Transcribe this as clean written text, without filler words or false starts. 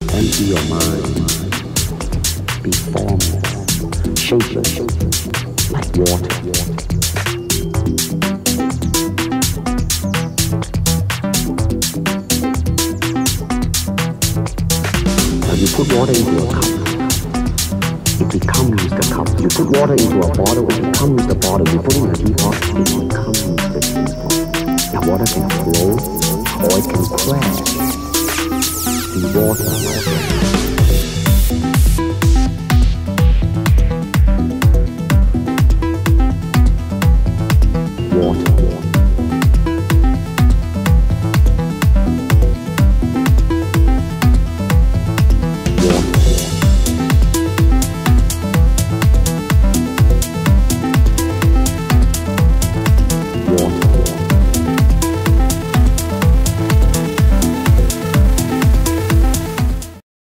Empty your mind. Be formless, shapeless, like water. When you put water into a cup, it becomes the cup. You put water into a bottle, it becomes the bottle. You put it in a teapot, it becomes the teapot. The water can flow or it can crash. The water, my friend.